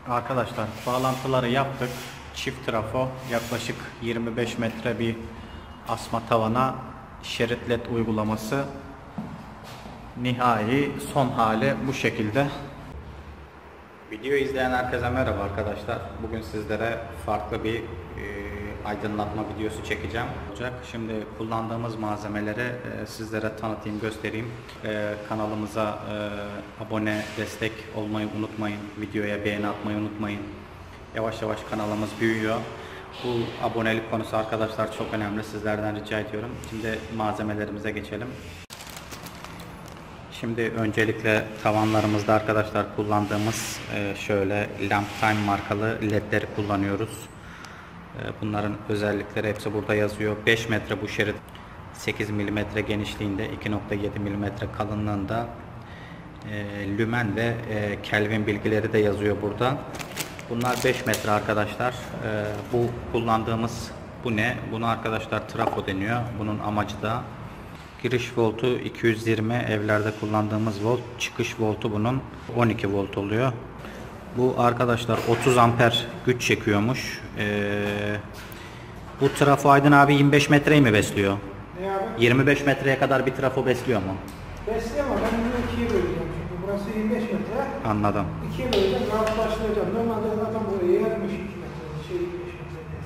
Arkadaşlar bağlantıları yaptık. Çift trafo, yaklaşık 25 metre bir asma tavana şerit led uygulaması. Nihai son hali bu şekilde. Video izleyen herkese merhaba arkadaşlar. Bugün sizlere farklı bir aydınlatma videosu çekeceğim. Şimdi kullandığımız malzemeleri sizlere tanıtayım, göstereyim. Kanalımıza abone, destek olmayı unutmayın. Videoya beğeni atmayı unutmayın. Yavaş yavaş kanalımız büyüyor. Bu abonelik konusu arkadaşlar çok önemli. Sizlerden rica ediyorum. Şimdi malzemelerimize geçelim. Şimdi öncelikle tavanlarımızda arkadaşlar kullandığımız şöyle Lamptime markalı ledleri kullanıyoruz. Bunların özellikleri hepsi burada yazıyor. 5 metre bu şerit, 8 mm genişliğinde, 2.7 mm kalınlığında, lümen ve Kelvin bilgileri de yazıyor burada. Bunlar 5 metre arkadaşlar. Bu kullandığımız bu ne? Bunu arkadaşlar trafo deniyor. Bunun amacı da giriş voltu 220, evlerde kullandığımız volt, çıkış voltu bunun 12 volt oluyor. Bu arkadaşlar 30 amper güç çekiyormuş. Bu trafo Aydın abi 25 metreyi mi besliyor? Ne abi? 25 metreye kadar bir trafo besliyor mu? Besliyor ama ben bunu ikiye böleceğim çünkü burası 25 metre. Anladım. İkiye böleceğim, rahat başlayacağım. Normalde zaten buraya yermiş 2 metre, 25 metre.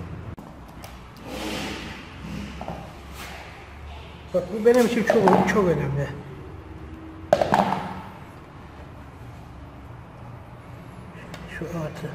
Bak bu benim için çok önemli. Şu artı.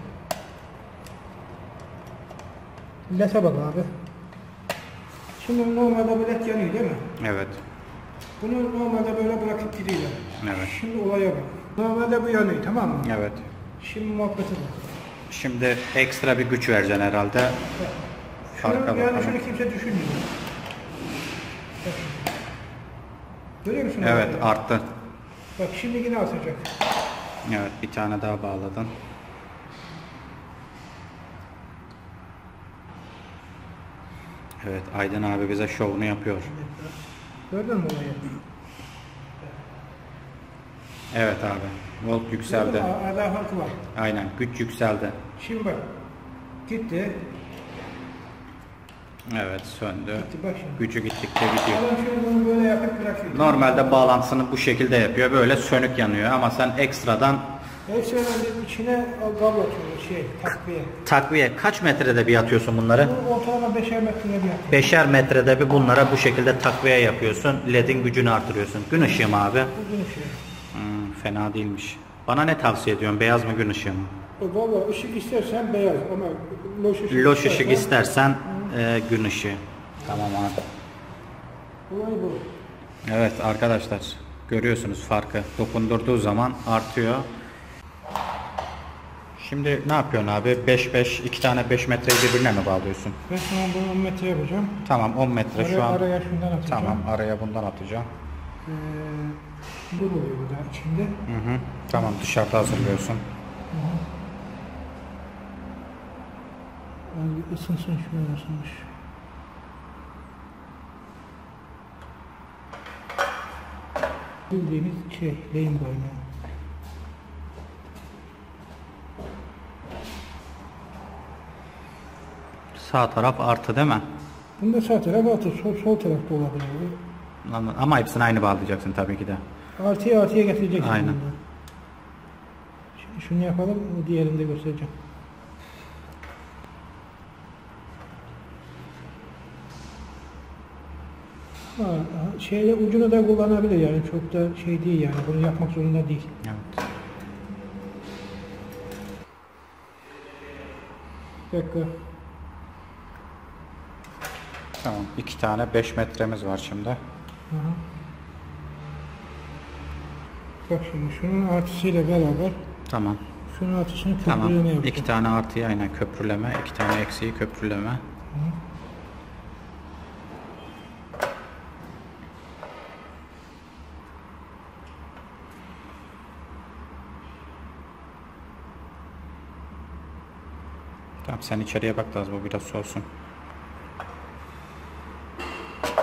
LED'e bak abi. Şimdi normalde bu led yanıyor değil mi? Evet. Bunu normalde böyle bırakıp gidiyorlar. Evet. Şimdi olaya bak. Normalde bu yanıyor, tamam mı? Evet. Şimdi muhabbeti bak. Şimdi ekstra bir güç vereceksin herhalde. Farka Yani bakalım. şunu kimse düşünmüyor. Görüyor musun? Evet, abi? arttı. Bak şimdi yine asacak. Evet, bir tane daha bağladın. Evet, Aydın abi bize şovunu yapıyor. Gördün mü olayı? Evet abi, volt yükseldi. Arada farkı var. Aynen, güç yükseldi. Şimdi bak. Gitti. Evet, söndü. Gitti bak şimdi. Gücü gittikçe gidiyor. Adam şimdi bunu böyle yapıp bırakıyor. Normalde bağlantısını bu şekilde yapıyor. Böyle sönük yanıyor ama sen ekstradan Hepsinin içine kablo atıyor, takviye. takviye kaç metrede bir atıyorsun bunları? Bu ortalama 5'er metrede bir atıyor. 5'er metrede bir bunlara bu şekilde takviye yapıyorsun. LED'in gücünü artırıyorsun. Gün ışığı mı abi? Bu gün ışığı. Fena değilmiş. Bana ne tavsiye ediyorsun? Beyaz mı gün ışığı mı? Valla ışık istersen beyaz ama Loş ışık istersen gün ışığı. Tamam abi. Olay bu. Evet arkadaşlar görüyorsunuz farkı. Dokundurduğu zaman artıyor. Şimdi ne yapıyorsun abi? 5-5 iki tane 5 metreyi birbirine mi bağlıyorsun? Ben şu an bunu 10 metre yapacağım. Tamam 10 metre şu an. Araya şundan atacağım. Tamam araya bundan atacağım. Bu oluyor bu da içinde. Hı. Tamam dışarıda hazırlıyorsun. Yani ısınsın şöyle ısınmış. Bildiğimiz lehim boynu. Sağ taraf artı değil mi? Bunda sağ taraf artı, sol tarafta olabilir. Ama hepsini aynı bağlayacaksın tabii ki de. Artıya getireceksin. Aynen. Bunu. Şimdi şunu yapalım, diğerini de göstereceğim. Şeyle ucunu da kullanabilir yani çok da şey değil yani bunu yapmak zorunda değil. Evet. Bir dakika. Tamam. 2 tane 5 metremiz var şimdi. Aha. Bak şimdi şunun artısıyla beraber Tamam. şunun artısını Tamam. köprüleme yapacağım. 2 tane artıyı aynen köprüleme, 2 tane eksiği köprüleme. Tamam sen içeriye bak da az bu biraz soğusun.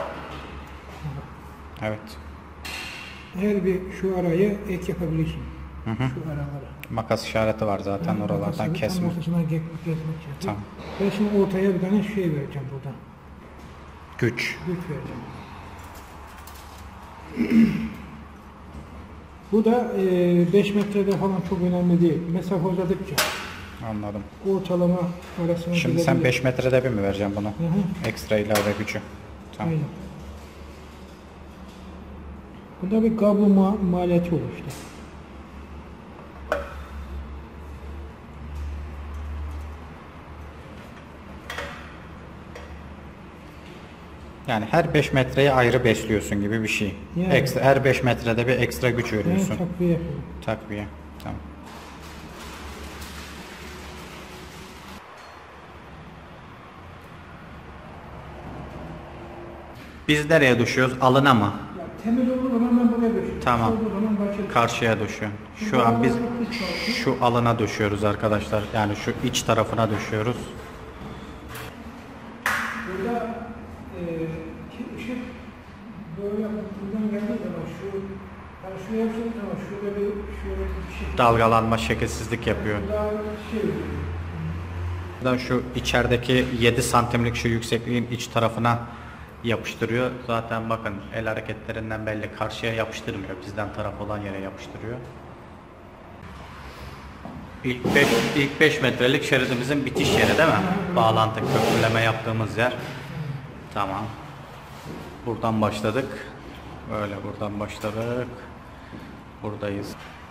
Evet. Her bir şu arayı ek yapabilirsin. Şu araları. Makas işareti var zaten oralardan kesme. Ortasına geçmek için. Tamam. Ben şimdi ortaya bir tane şey vereceğim burada. Güç. Güç vereceğim. Bu da 5 metrede falan çok önemli değil. Mesafe uzadıkça Anladım. ortalama arasına Şimdi sen 5 metrede bir mi vereceksin bunu? Ekstra ilave gücü. Tamam. Aynen. Bunda bir kablo maliyeti olur işte. Yani her 5 metreyi ayrı besliyorsun gibi bir şey. Yani. Ekstra, her 5 metrede bir ekstra güç veriyorsun. Takviye yapıyorum. Takviye. Tamam. Biz nereye düşüyoruz? Alına mı? Ya, temiz olduğu zaman ben buraya düşüyorum. Tamam. Olduğu zaman başa Karşıya düşüyorsun. Şu an biz şu alana düşüyoruz arkadaşlar. Yani şu iç tarafına düşüyoruz. Burada ışık böyle buradan geldiği zaman yani şu yapsın ama şurada bir şey. Dalgalanma, şekilsizlik yapıyor. Daha şey. Buradan şu içerideki 7 santimlik şu yüksekliğin iç tarafına yapıştırıyor. Zaten bakın el hareketlerinden belli, karşıya yapıştırmıyor. Bizden taraf olan yere yapıştırıyor. İlk 5 metrelik şeridimizin bitiş yeri değil mi? Bağlantı, köprüleme yaptığımız yer. Tamam. Buradan başladık. Böyle buradan başladık. Buradayız.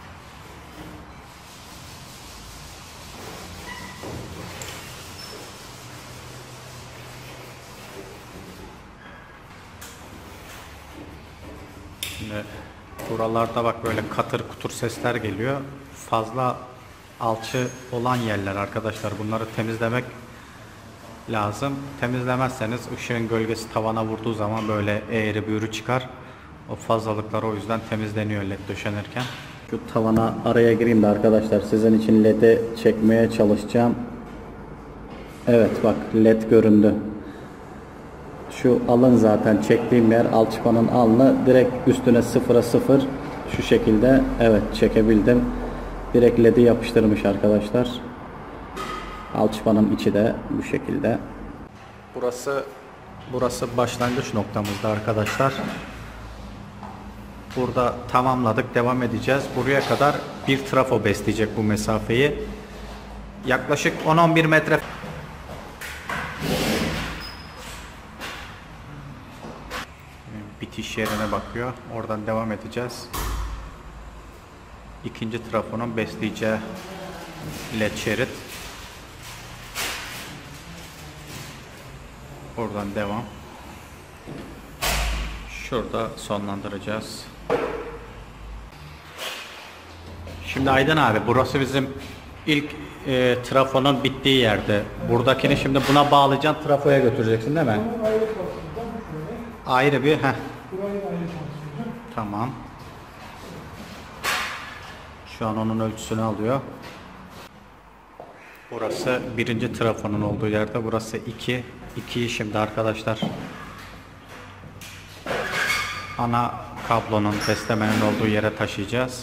Şimdi buralarda bak böyle katır kutur sesler geliyor. Fazla alçı olan yerler arkadaşlar. Bunları temizlemek lazım. Temizlemezseniz ışığın gölgesi tavana vurduğu zaman böyle eğri büğrü çıkar. O fazlalıklar o yüzden temizleniyor led döşenirken. Şu tavana araya gireyim de arkadaşlar sizin için led'i çekmeye çalışacağım. Evet bak led göründü. Şu alın zaten çektiğim yer alçıpanın alnı direkt üstüne 0'a 0 şu şekilde evet çekebildim. Direkt led'i yapıştırmış arkadaşlar. Alçıpanın içi de bu şekilde. Burası başlangıç noktamızda arkadaşlar. Burada tamamladık, devam edeceğiz. Buraya kadar bir trafo besleyecek bu mesafeyi. Yaklaşık 10-11 metre. Bitiş yerine bakıyor. Oradan devam edeceğiz. İkinci trafonun besleyeceği led şerit. Oradan devam. Şurada sonlandıracağız. Şimdi Aydın abi burası bizim ilk trafonun bittiği yerde. Buradakini şimdi buna bağlayacaksın, trafoya götüreceksin değil mi? Ayrı bir Tamam. Şu an onun ölçüsünü alıyor. Burası birinci trafonun olduğu yerde. Burası 2. 2'yi şimdi arkadaşlar ana kablonun beslemenin olduğu yere taşıyacağız.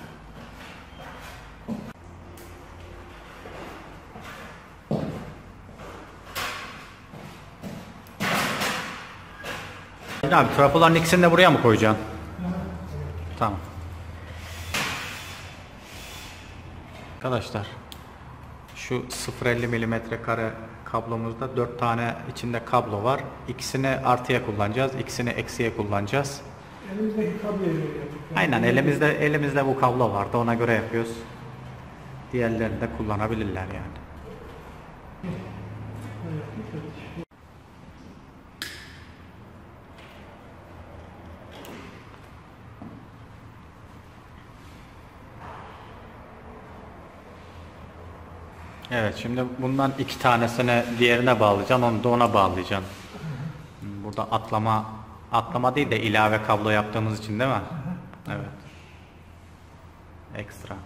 Abi trafoların ikisini de buraya mı koyacaksın? Tamam. Arkadaşlar şu 0.50 milimetre kare kablomuzda 4 tane içinde kablo var. İkisini artıya kullanacağız, ikisini eksiye kullanacağız. Elimizdeki kabloyu yapıyoruz. Aynen elimizde bu kablo vardı, ona göre yapıyoruz. Diğerlerini de kullanabilirler yani. Evet, şimdi bundan 2 tanesini diğerine bağlayacaksın, onu da ona bağlayacaksın. Burada atlama değil de ilave kablo yaptığımız için değil mi? Evet. Ekstra.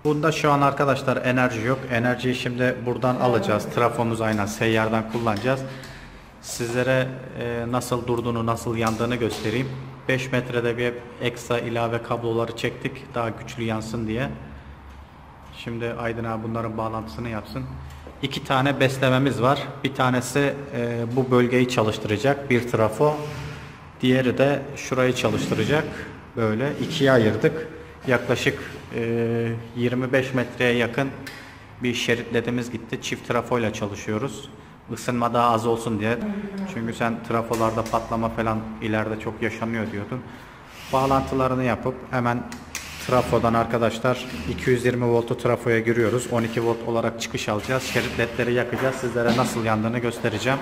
Bunda şu an arkadaşlar enerji yok. Enerjiyi şimdi buradan alacağız. Trafomuz aynen seyyardan kullanacağız. Sizlere nasıl durduğunu, nasıl yandığını göstereyim. 5 metrede bir ekstra ilave kabloları çektik. Daha güçlü yansın diye. Şimdi Aydın abi bunların bağlantısını yapsın. 2 tane beslememiz var. Bir tanesi bu bölgeyi çalıştıracak. Bir trafo. Diğeri de şurayı çalıştıracak. Böyle ikiye ayırdık. Yaklaşık 25 metreye yakın bir şerit ledimiz gitti. Çift trafoyla çalışıyoruz. Isınma daha az olsun diye. Çünkü sen trafolarda patlama falan ileride çok yaşanıyor diyordun. Bağlantılarını yapıp hemen trafodan arkadaşlar 220 voltu trafoya giriyoruz. 12 volt olarak çıkış alacağız. Şerit ledleri yakacağız. Sizlere nasıl yandığını göstereceğim.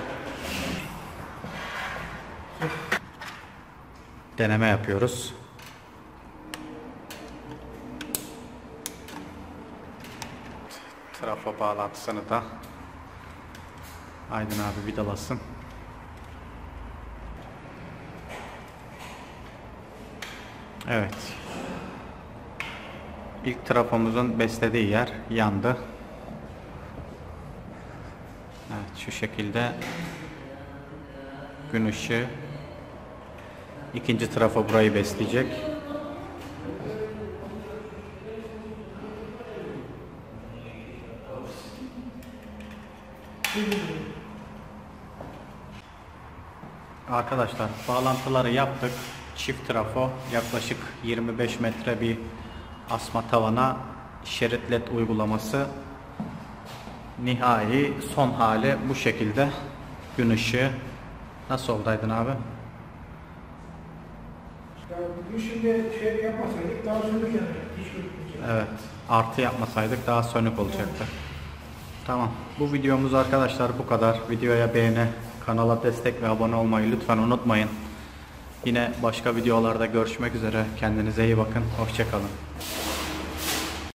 Deneme yapıyoruz. Trafo bağlantısını da Aydın abi vidalasın. Evet. İlk trafomuzun beslediği yer yandı. Evet, şu şekilde gün ışığı. İkinci trafo burayı besleyecek. Arkadaşlar bağlantıları yaptık. Çift trafo yaklaşık 25 metre bir asma tavana şerit led uygulaması. Nihai son hali bu şekilde. Gün ışığı. Nasıl oldu Aydın abi? Bu şimdi şey yapmasaydık daha sönük yanacak. Hiç gözükmeyecek. Evet. Artı yapmasaydık daha sönük olacaktı. Tamam. Bu videomuz arkadaşlar bu kadar. Videoya beğeni, kanala destek ve abone olmayı lütfen unutmayın. Yine başka videolarda görüşmek üzere. Kendinize iyi bakın. Hoşça kalın.